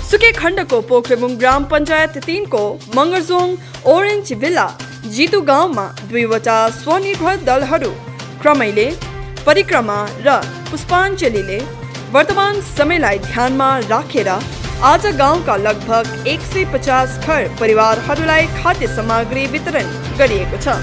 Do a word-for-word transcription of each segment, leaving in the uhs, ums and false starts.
सुके खण्डको पोख्रेबुङ ग्राम पञ्चायत तीन को मङ्गरजोङ ओरेन्ज विला जितु गाउँमा दुईवटा स्वनिर्भर दलहरू क्रमैले परिक्रमा र पुष्पाञ्जलीले वर्तमान समयलाई ध्यानमा राखेर आज गाउँका लगभग एक सय पचास घर परिवारहरूलाई खाद्य सामग्री वितरण गरिएको छ।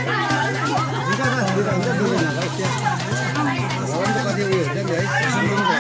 Ini